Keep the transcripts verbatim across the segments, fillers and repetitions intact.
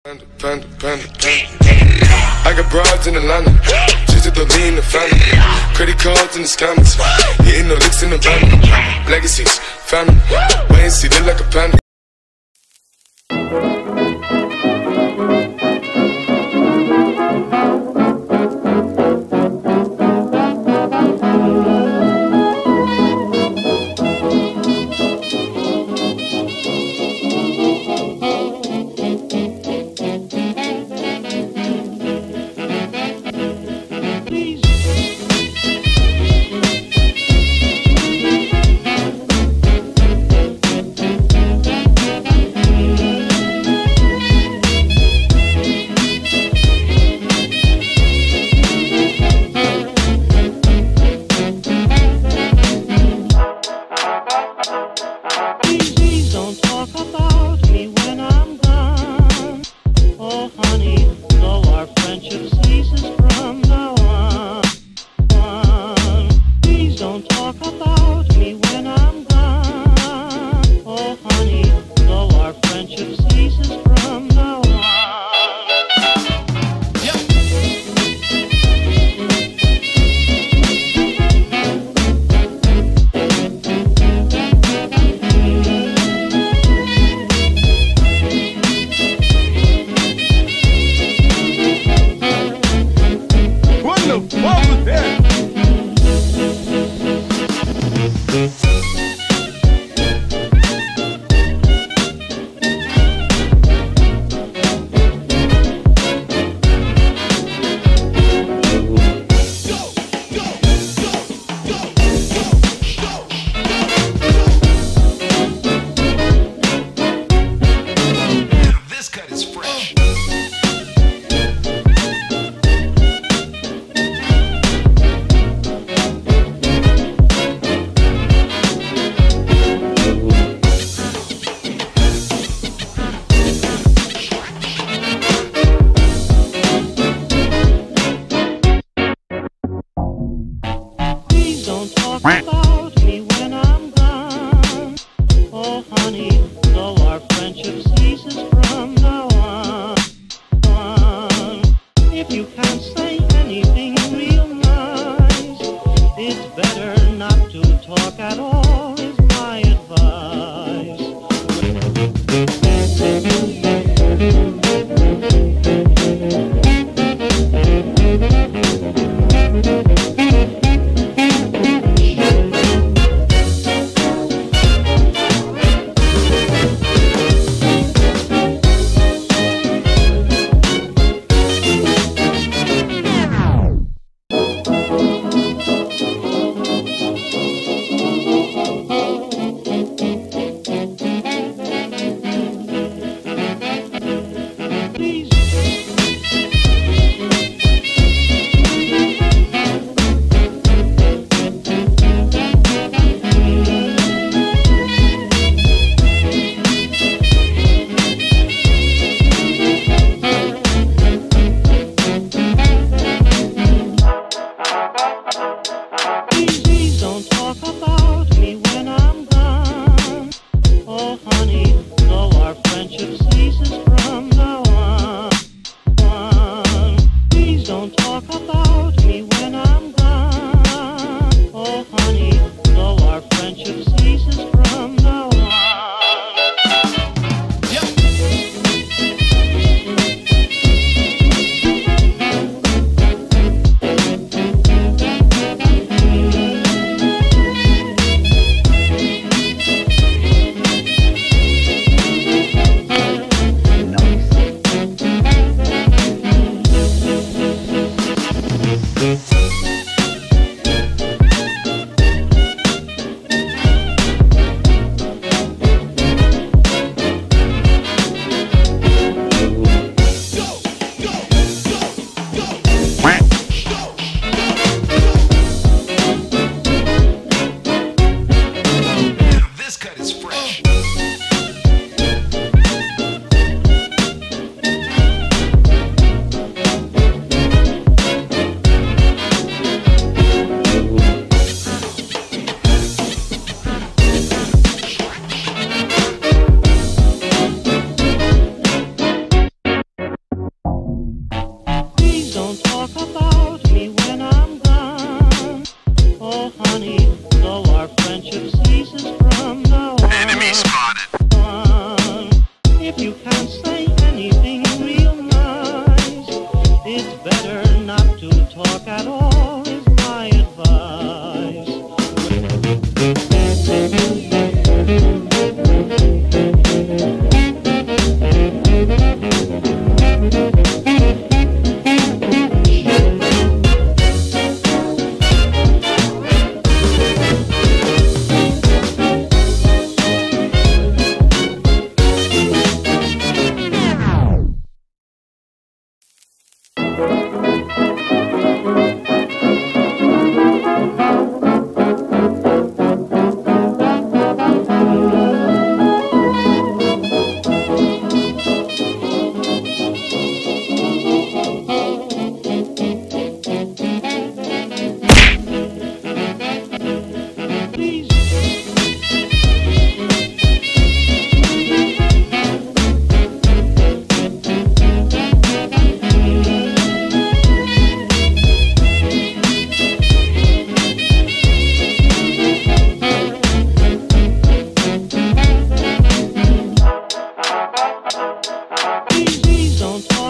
Panda, panda, panda, panda. I got broads in Atlanta, just at the lean, the family. Credit cards in the scammers, hitting the licks in the van. Legacies, family, wait and see, look like a panda. About me when I'm gone. Oh honey, though our friendship ceases from now on. If you can't say anything real nice, it's better not to talk at all, is my advice.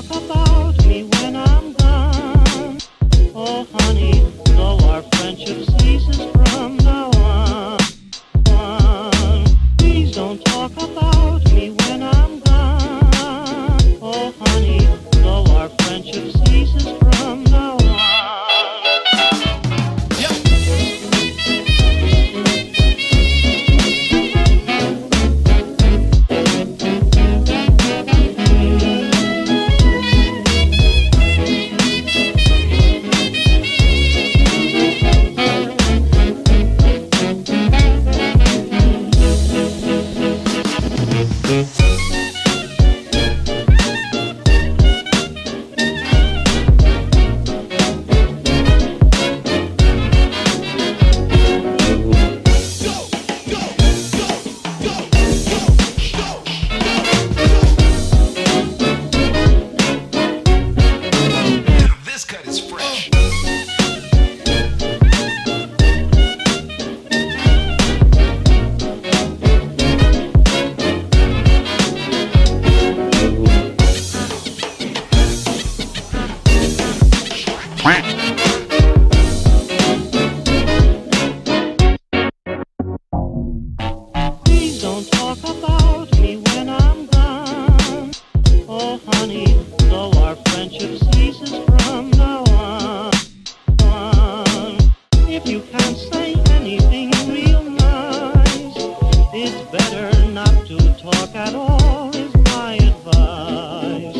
talk about me when I'm gone. Oh honey, though our friendship ceases from now on. Please don't talk about me when I'm gone. Oh honey, though our friendship ceases from now on. Please don't talk about me when I'm gone. Oh honey, though our friendship ceases from now on. If you can't say anything real nice, it's better not to talk at all, is my advice.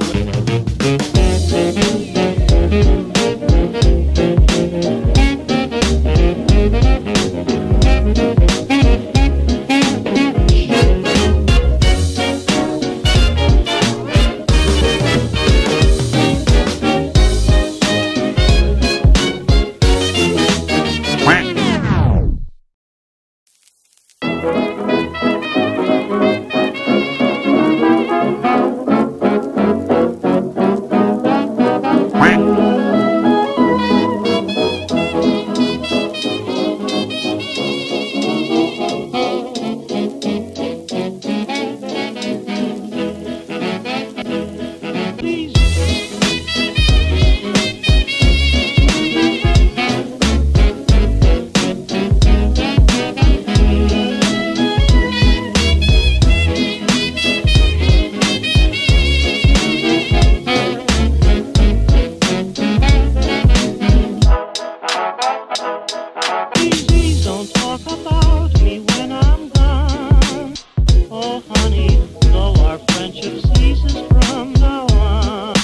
Please don't talk about me when I'm gone. Oh honey, though our friendship ceases from now on.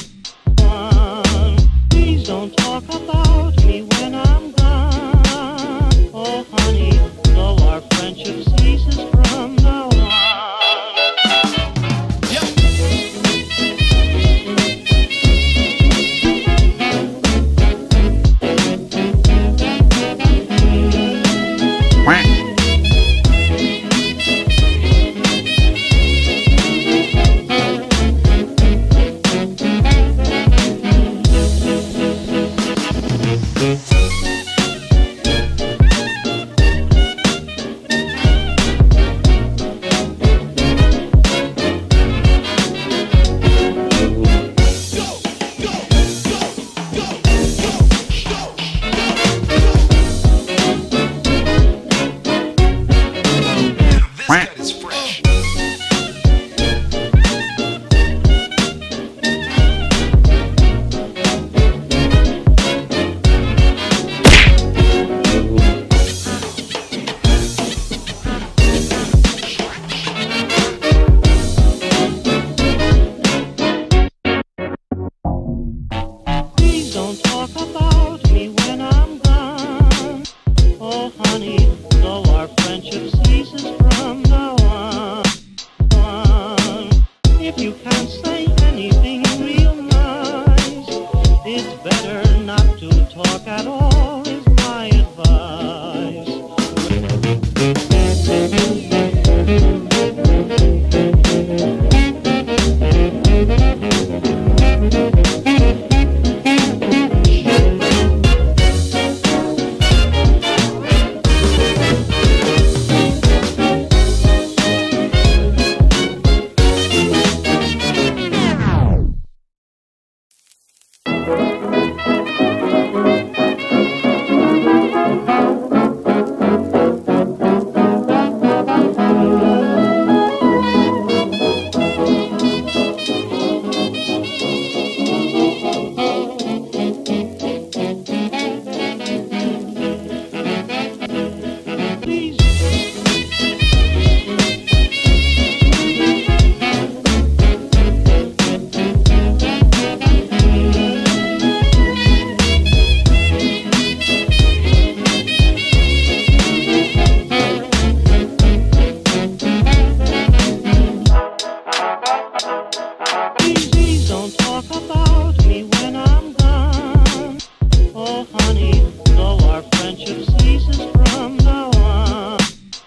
Please, please don't talk about me when I'm gone. Oh, honey, though our friendship ceases from now on.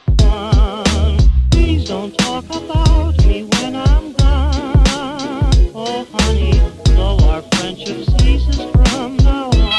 Please don't talk about me when I'm gone. Oh, honey, though our friendship ceases from now on.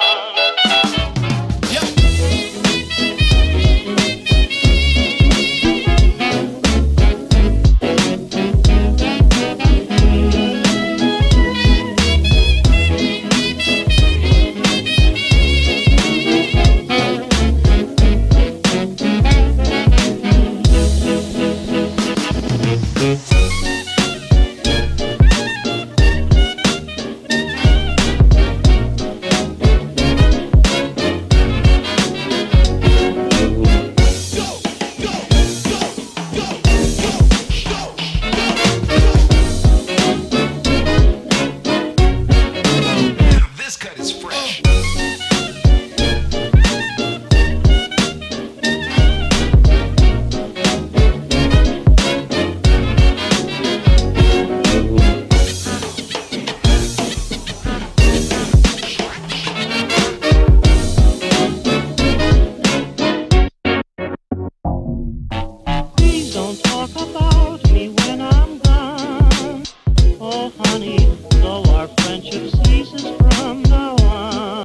Don't talk about me when I'm gone. Oh, honey, though our friendship ceases from now on.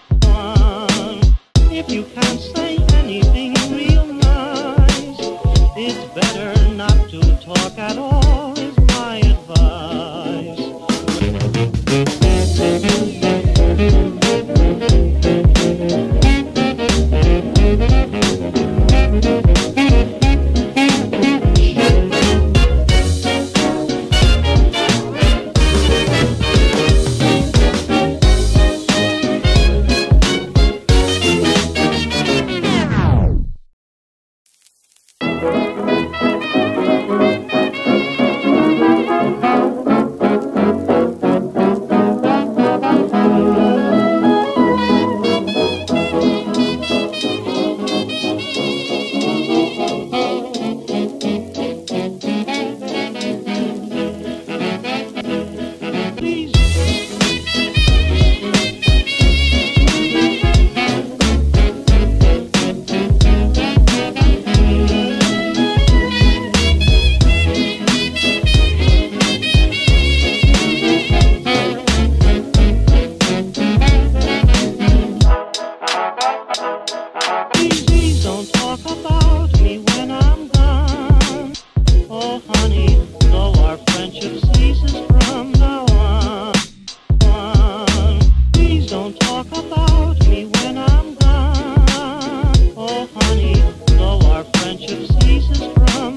If you can't say anything real nice, it's better not to talk at all, is my advice.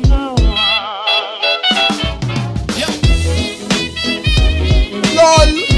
LOL